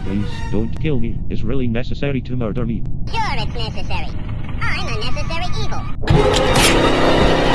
Please, don't kill me. Is really necessary to murder me? Sure it's necessary. I'm a necessary evil.